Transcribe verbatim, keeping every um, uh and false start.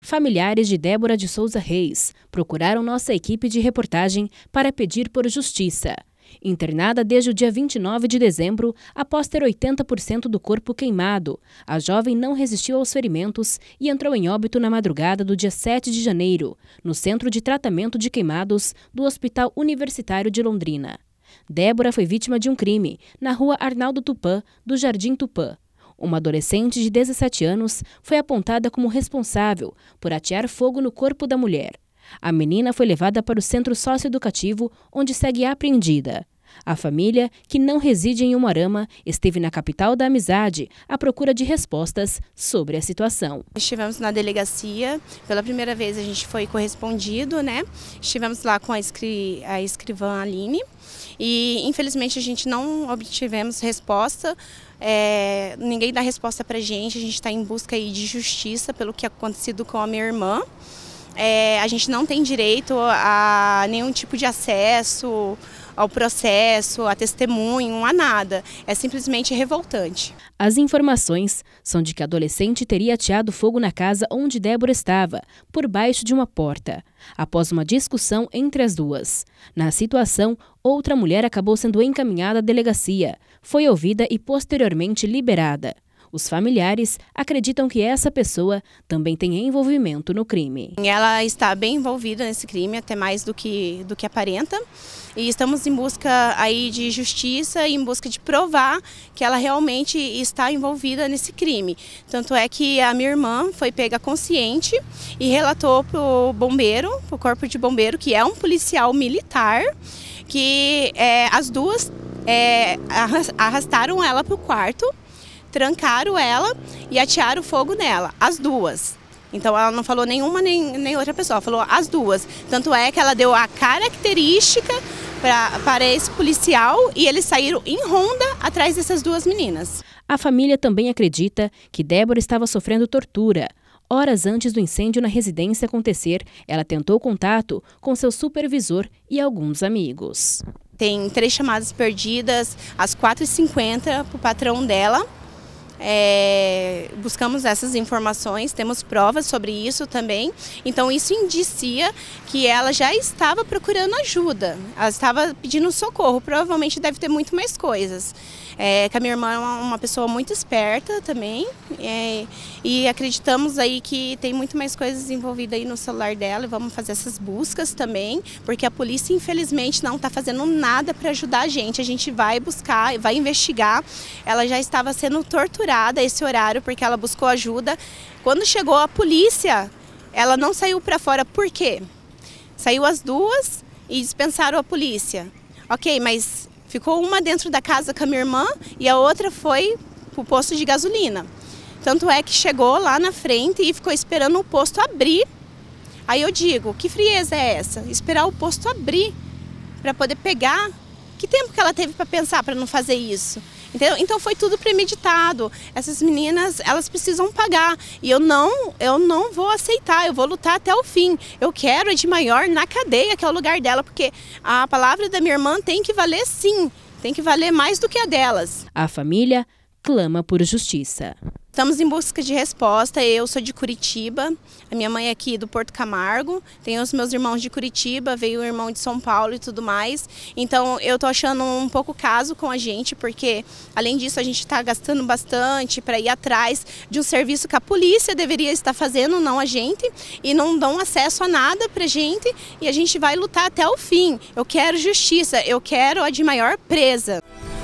Familiares de Débora de Souza Reis procuraram nossa equipe de reportagem para pedir por justiça. Internada desde o dia vinte e nove de dezembro, após ter oitenta por cento do corpo queimado, a jovem não resistiu aos ferimentos e entrou em óbito na madrugada do dia sete de janeiro, no Centro de Tratamento de Queimados do Hospital Universitário de Londrina. Débora foi vítima de um crime na rua Arnaldo Tupã, do Jardim Tupã. Uma adolescente de dezessete anos foi apontada como responsável por atear fogo no corpo da mulher. A menina foi levada para o centro socioeducativo, onde segue apreendida. A família, que não reside em Umuarama, esteve na capital da amizade à procura de respostas sobre a situação. Estivemos na delegacia, pela primeira vez a gente foi correspondido, né? Estivemos lá com a, escri a escrivã Aline e infelizmente a gente não obtivemos resposta. É, ninguém dá resposta pra gente, a gente está em busca aí de justiça pelo que acontecido com a minha irmã. É, a gente não tem direito a nenhum tipo de acesso ao processo, a testemunho, a nada. É simplesmente revoltante. As informações são de que a adolescente teria ateado fogo na casa onde Débora estava, por baixo de uma porta, após uma discussão entre as duas. Na situação, outra mulher acabou sendo encaminhada à delegacia, foi ouvida e posteriormente liberada. Os familiares acreditam que essa pessoa também tem envolvimento no crime. Ela está bem envolvida nesse crime, até mais do que, do que aparenta. E estamos em busca aí de justiça, em busca de provar que ela realmente está envolvida nesse crime. Tanto é que a minha irmã foi pega consciente e relatou para o bombeiro, para o corpo de bombeiro, que é um policial militar, que é, as duas é, arrastaram ela para o quarto, trancaram ela e atearam fogo nela, as duas. Então ela não falou nenhuma nem, nem outra pessoa, ela falou as duas. Tanto é que ela deu a característica pra, para esse policial e eles saíram em ronda atrás dessas duas meninas. A família também acredita que Débora estava sofrendo tortura. Horas antes do incêndio na residência acontecer, ela tentou contato com seu supervisor e alguns amigos. Tem três chamadas perdidas às quatro e cinquenta para o patrão dela. É, buscamos essas informações, temos provas sobre isso também, então isso indicia que ela já estava procurando ajuda, ela estava pedindo socorro, provavelmente deve ter muito mais coisas. É, que a minha irmã é uma, uma pessoa muito esperta também, é, e acreditamos aí que tem muito mais coisas envolvidas aí no celular dela e vamos fazer essas buscas também, porque a polícia infelizmente não está fazendo nada para ajudar a gente, a gente vai buscar, vai investigar. Ela já estava sendo torturada esse horário porque ela buscou ajuda. Quando chegou a polícia, ela não saiu para fora, por quê? Saiu as duas e dispensaram a polícia. Ok, mas ficou uma dentro da casa com a minha irmã e a outra foi para o posto de gasolina. Tanto é que chegou lá na frente e ficou esperando o posto abrir. Aí eu digo, que frieza é essa? Esperar o posto abrir para poder pegar? Que tempo que ela teve para pensar para não fazer isso? Entendeu? Então foi tudo premeditado. Essas meninas, elas precisam pagar. E eu não, eu não vou aceitar, eu vou lutar até o fim. Eu quero a de maior na cadeia, que é o lugar dela, porque a palavra da minha irmã tem que valer sim, tem que valer mais do que a delas. A família clama por justiça. Estamos em busca de resposta. Eu sou de Curitiba, a minha mãe é aqui do Porto Camargo, tenho os meus irmãos de Curitiba, veio o irmão de São Paulo e tudo mais. Então eu tô achando um pouco caso com a gente, porque além disso a gente está gastando bastante para ir atrás de um serviço que a polícia deveria estar fazendo, não a gente, e não dão acesso a nada pra gente, e a gente vai lutar até o fim. Eu quero justiça, eu quero a de maior presa.